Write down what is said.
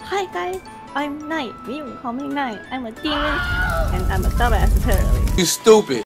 Hi guys, I'm Night. You can call me Night. I'm a demon, and I'm a dumbass apparently. You stupid.